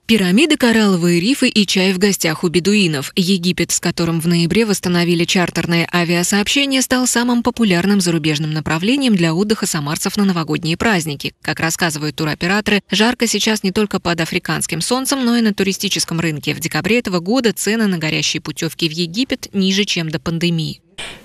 Пирамиды, коралловые рифы и чай в гостях у бедуинов. Египет, с которым в ноябре восстановили чартерные авиасообщения, стал самым популярным зарубежным направлением для отдыха самарцев на новогодние праздники. Как рассказывают туроператоры, жарко сейчас не только под африканским солнцем, но и на туристическом рынке. В декабре этого года цены на горящие путевки в Египет ниже, чем до пандемии.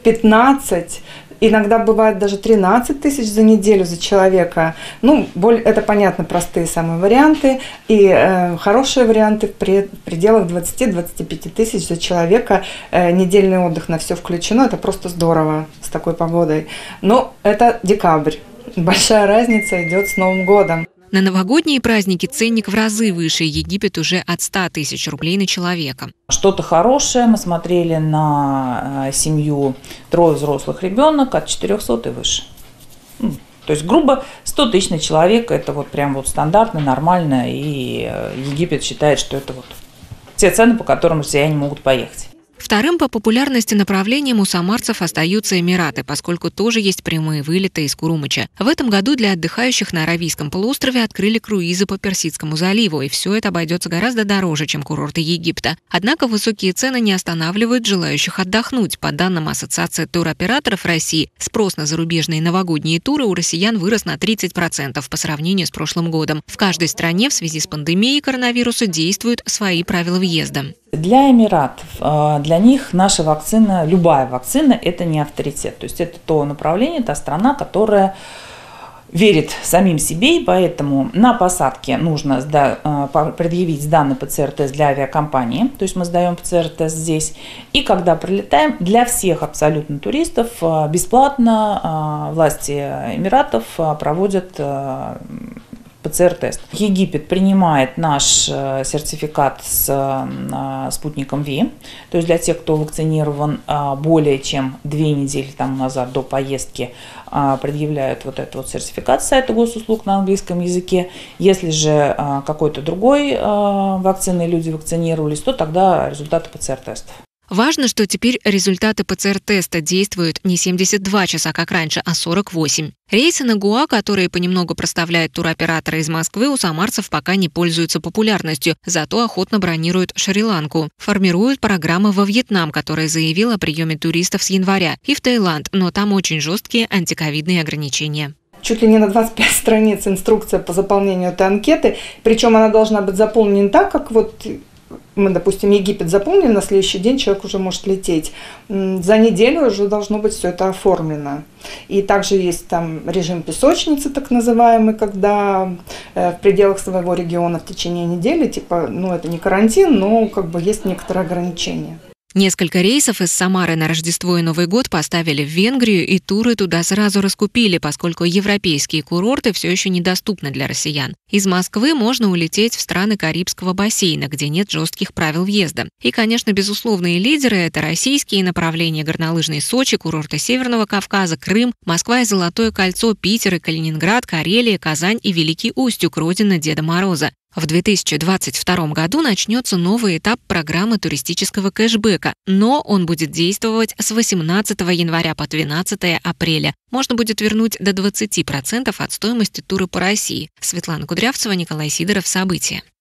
15, иногда бывает даже 13 тысяч за неделю за человека. Это, понятно, простые самые варианты. И хорошие варианты в пределах 20-25 тысяч за человека. Недельный отдых на все включено. Это просто здорово с такой погодой. Но это декабрь. Большая разница идет с Новым годом. На новогодние праздники ценник в разы выше. Египет уже от 100 тысяч рублей на человека. Что-то хорошее. Мы смотрели на семью, 3 взрослых ребенок от 400 и выше. То есть, грубо, 100 тысяч на человека. Это вот прям вот стандартно, нормально. И Египет считает, что это вот те цены, по которым россияне могут поехать. Вторым по популярности направлением у самарцев остаются Эмираты, поскольку тоже есть прямые вылеты из Курумыча. В этом году для отдыхающих на Аравийском полуострове открыли круизы по Персидскому заливу, и все это обойдется гораздо дороже, чем курорты Египта. Однако высокие цены не останавливают желающих отдохнуть. По данным Ассоциации туроператоров России, спрос на зарубежные новогодние туры у россиян вырос на 30% по сравнению с прошлым годом. В каждой стране в связи с пандемией коронавируса действуют свои правила въезда. Для Эмиратов, для них наша вакцина, любая вакцина, это не авторитет. То есть это то направление, та страна, которая верит самим себе, и поэтому на посадке нужно предъявить сданный ПЦР-тест для авиакомпании. То есть мы сдаем ПЦР-тест здесь. И когда прилетаем, для всех абсолютно туристов бесплатно власти Эмиратов проводят ПЦР-тест. Египет принимает наш сертификат с спутником ВИ. То есть для тех, кто вакцинирован более чем 2 недели назад до поездки, предъявляют вот этот вот сертификат с сайта госуслуг на английском языке. Если же какой-то другой вакциной люди вакцинировались, то тогда результаты ПЦР-тестов. Важно, что теперь результаты ПЦР-теста действуют не 72 часа, как раньше, а 48. Рейсы на Гоа, которые понемногу проставляют туроператоры из Москвы, у самарцев пока не пользуются популярностью, зато охотно бронируют Шри-Ланку. Формируют программы во Вьетнам, который заявил о приеме туристов с января, и в Таиланд, но там очень жесткие антиковидные ограничения. Чуть ли не на 25 страниц инструкция по заполнению этой анкеты, причем она должна быть заполнена так, как вот мы, допустим, Египет заполнили, на следующий день человек уже может лететь. За неделю уже должно быть все это оформлено. И также есть там режим песочницы, так называемый, когда в пределах своего региона в течение недели, это не карантин, но есть некоторые ограничения. Несколько рейсов из Самары на Рождество и Новый год поставили в Венгрию, и туры туда сразу раскупили, поскольку европейские курорты все еще недоступны для россиян. Из Москвы можно улететь в страны Карибского бассейна, где нет жестких правил въезда. И, конечно, безусловные лидеры – это российские направления: горнолыжный Сочи, курорты Северного Кавказа, Крым, Москва и Золотое кольцо, Питер и Калининград, Карелия, Казань и Великий Устюг, родина Деда Мороза. В 2022 году начнется новый этап программы туристического кэшбэка, но он будет действовать с 18 января по 12 апреля. Можно будет вернуть до 20% от стоимости тура по России. Светлана Кудрявцева, Николай Сидоров. События.